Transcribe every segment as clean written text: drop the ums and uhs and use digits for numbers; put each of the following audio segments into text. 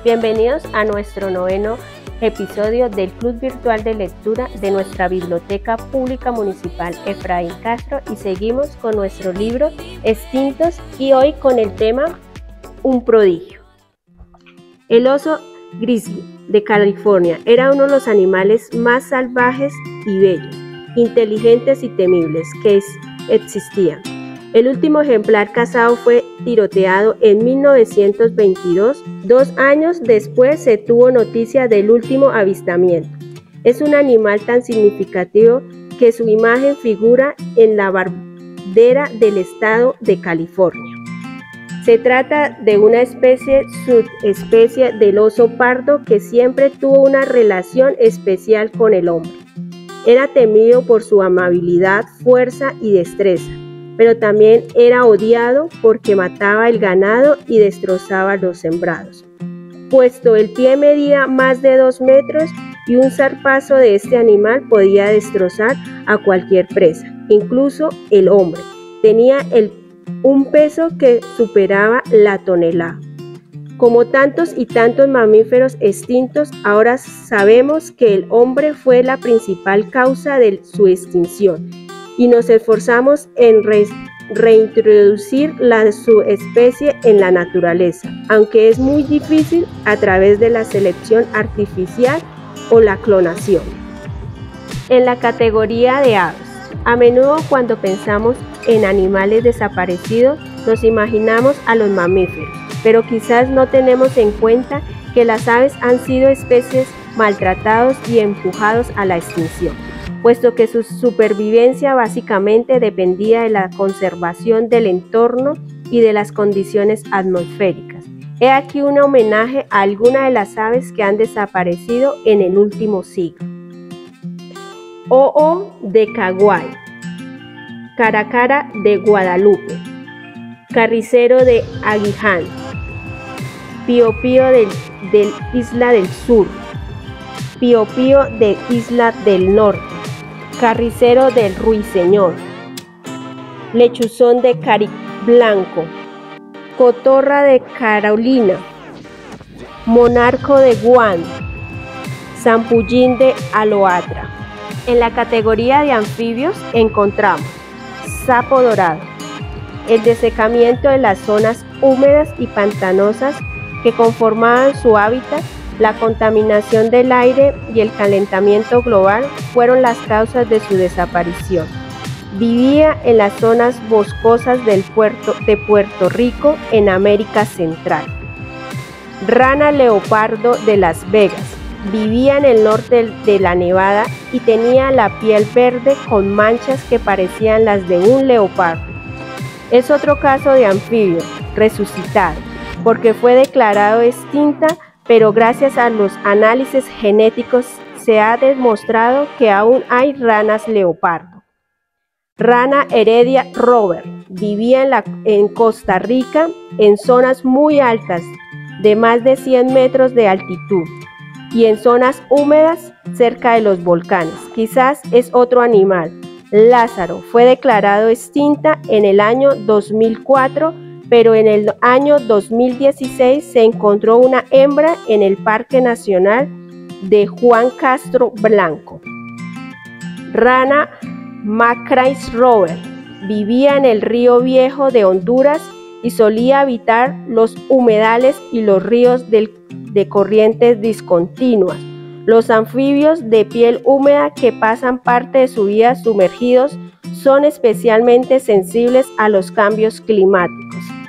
Bienvenidos a nuestro 9º episodio del Club Virtual de Lectura de nuestra Biblioteca Pública Municipal Efraín Castro y seguimos con nuestro libro Extintos y hoy con el tema Un prodigio. El oso grizzly de California era uno de los animales más salvajes y bellos, inteligentes y temibles que existían. El último ejemplar cazado fue tiroteado en 1922. 2 años después se tuvo noticia del último avistamiento. Es un animal tan significativo que su imagen figura en la bandera del estado de California. Se trata de una subespecie del oso pardo que siempre tuvo una relación especial con el hombre. Era temido por su amabilidad, fuerza y destreza, pero también era odiado porque mataba el ganado y destrozaba los sembrados. Puesto el pie medía más de 2 metros y un zarpazo de este animal podía destrozar a cualquier presa, incluso el hombre. Tenía un peso que superaba la tonelada. Como tantos y tantos mamíferos extintos, ahora sabemos que el hombre fue la principal causa de su extinción y nos esforzamos en reintroducir la subespecie en la naturaleza, aunque es muy difícil a través de la selección artificial o la clonación. En la categoría de aves, a menudo cuando pensamos en animales desaparecidos nos imaginamos a los mamíferos, pero quizás no tenemos en cuenta que las aves han sido especies maltratados y empujados a la extinción, puesto que su supervivencia básicamente dependía de la conservación del entorno y de las condiciones atmosféricas. He aquí un homenaje a algunas de las aves que han desaparecido en el último siglo. Hoho de Kauai, caracara de Guadalupe, carricero de Aguiján, piopío de Isla del Sur, piopío de Isla del Norte, carricero del Ruiseñor, lechuzón de Cariblanco, cotorra de Carolina, monarco de Guam, zampullín de Aloatra. En la categoría de anfibios encontramos sapo dorado, el desecamiento de las zonas húmedas y pantanosas que conformaban su hábitat. La contaminación del aire y el calentamiento global fueron las causas de su desaparición. Vivía en las zonas boscosas de Puerto Rico en América Central. Rana leopardo de Las Vegas. Vivía en el norte de la Nevada y tenía la piel verde con manchas que parecían las de un leopardo. Es otro caso de anfibio resucitado, porque fue declarado extinta, pero gracias a los análisis genéticos se ha demostrado que aún hay ranas leopardo. Rana Heredia Robert vivía en Costa Rica en zonas muy altas, de más de 100 metros de altitud, y en zonas húmedas cerca de los volcanes. Quizás es otro animal. Lázaro fue declarado extinta en el año 2004, pero en el año 2016 se encontró una hembra en el Parque Nacional de Juan Castro Blanco. Rana Macrae Robert vivía en el Río Viejo de Honduras y solía habitar los humedales y los ríos de corrientes discontinuas. Los anfibios de piel húmeda que pasan parte de su vida sumergidos son especialmente sensibles a los cambios climáticos.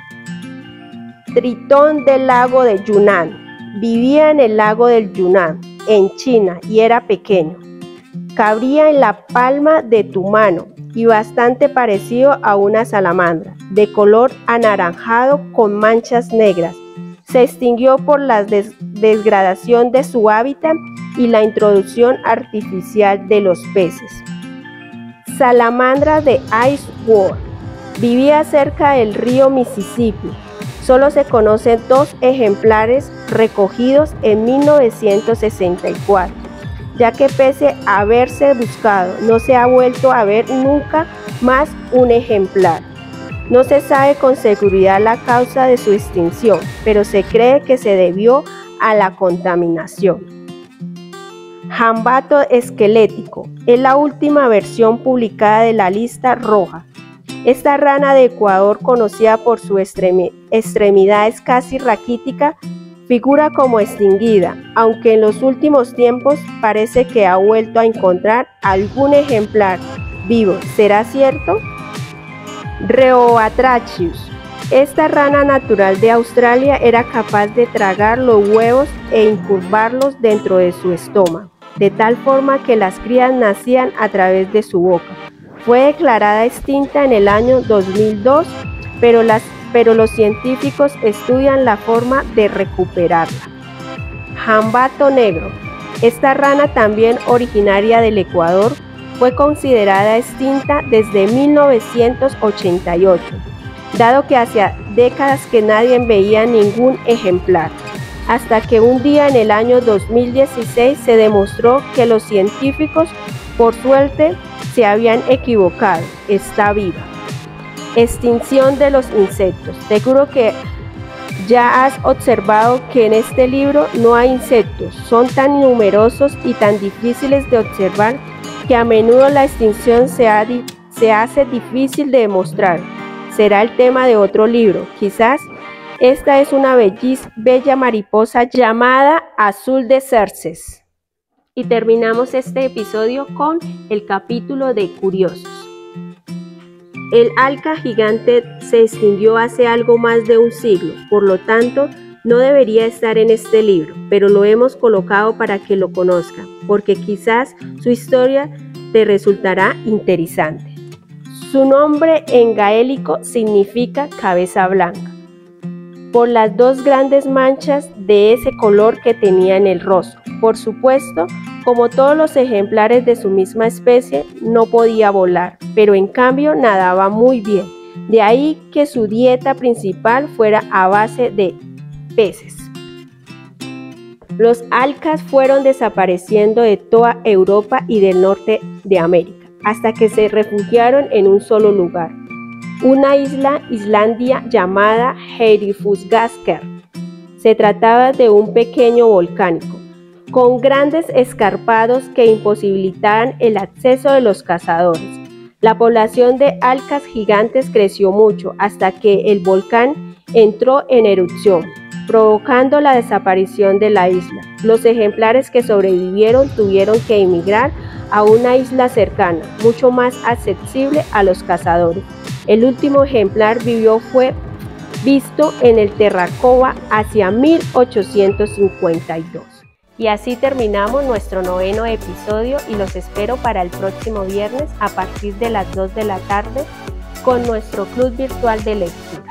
Tritón del lago de Yunnan. Vivía en el lago del Yunnan, en China, y era pequeño. Cabría en la palma de tu mano y bastante parecido a una salamandra, de color anaranjado con manchas negras. Se extinguió por la degradación de su hábitat y la introducción artificial de los peces. Salamandra de Ice World. Vivía cerca del río Mississippi. Solo se conocen 2 ejemplares recogidos en 1964, ya que pese a haberse buscado, no se ha vuelto a ver nunca más un ejemplar. No se sabe con seguridad la causa de su extinción, pero se cree que se debió a la contaminación. Jambato esquelético es la última versión publicada de la lista roja. Esta rana de Ecuador, conocida por su extremidades casi raquítica, figura como extinguida, aunque en los últimos tiempos parece que ha vuelto a encontrar algún ejemplar vivo. ¿Será cierto? Rheobatrachius. Esta rana natural de Australia era capaz de tragar los huevos e incurvarlos dentro de su estómago, de tal forma que las crías nacían a través de su boca. Fue declarada extinta en el año 2002, pero los científicos estudian la forma de recuperarla. Jambato negro. Esta rana, también originaria del Ecuador, fue considerada extinta desde 1988, dado que hacía décadas que nadie veía ningún ejemplar, hasta que un día en el año 2016 se demostró que los científicos, por suerte, se habían equivocado. Está viva. Extinción de los insectos. Seguro que ya has observado que en este libro no hay insectos. Son tan numerosos y tan difíciles de observar que a menudo la extinción se hace difícil de demostrar. Será el tema de otro libro. Quizás esta es una bella mariposa llamada azul de Xerces. Y terminamos este episodio con el capítulo de curiosos. El alca gigante se extinguió hace algo más de un siglo, por lo tanto no debería estar en este libro, pero lo hemos colocado para que lo conozcan, porque quizás su historia te resultará interesante. Su nombre en gaélico significa cabeza blanca, por las dos grandes manchas de ese color que tenía en el rostro. Por supuesto, como todos los ejemplares de su misma especie, no podía volar, pero en cambio nadaba muy bien. De ahí que su dieta principal fuera a base de peces. Los alcas fueron desapareciendo de toda Europa y del norte de América, hasta que se refugiaron en un solo lugar, una Islandia llamada Herjufsgasker. Se trataba de un pequeño volcánico, con grandes escarpados que imposibilitaban el acceso de los cazadores. La población de alcas gigantes creció mucho hasta que el volcán entró en erupción, provocando la desaparición de la isla. Los ejemplares que sobrevivieron tuvieron que emigrar a una isla cercana, mucho más accesible a los cazadores. El último ejemplar fue visto en el Terranova hacia 1852. Y así terminamos nuestro 9º episodio y los espero para el próximo viernes a partir de las 2 de la tarde con nuestro club virtual de lectura.